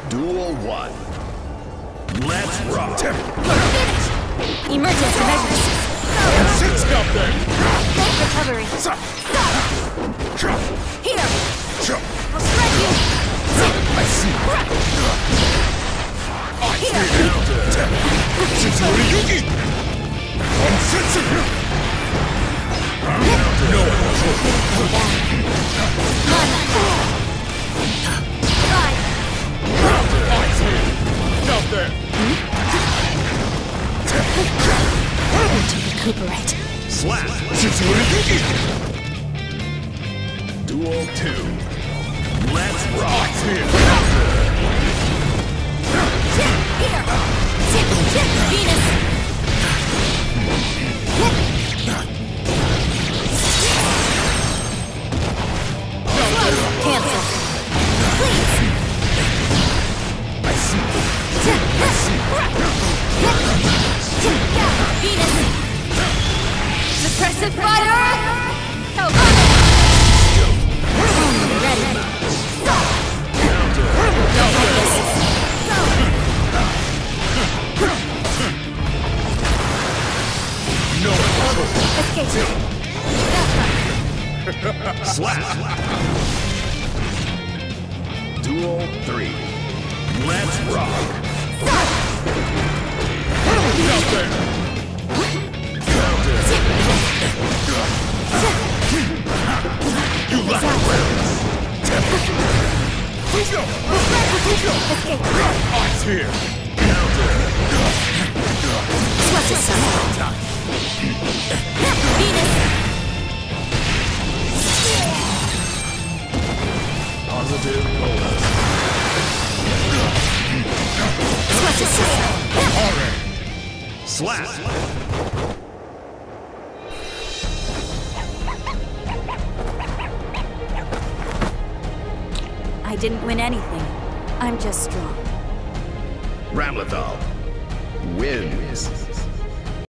Duel 1. Let's rock. Finish! Emergency measures. Stop there. Recovery. Here! I'll shred you! I see. Here! Shinsuri Yuki! On Sensu! No one Ride! Stop there! Need to recuperate. Slap! Shinsuri Yuki! Duel 2. Let's rock! Here! Venus! Cancel. Please! I see. Venus! Suppressive fire! How about it? Ready. No Escape. Slap! Duel 3. Let's rock! Counter! You lack awareness! Eyes here! Counter! What's this son? Venus! Positive bonus. What's this son? Slap! I didn't win anything. I'm just strong. Ramlethal wins.